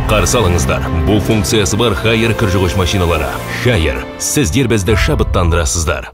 қарсы алыңыздар. Бұл функциясы бар Haier кір жуғыш машиналары. Haier, сіздер бізді шабыттандырасыздар.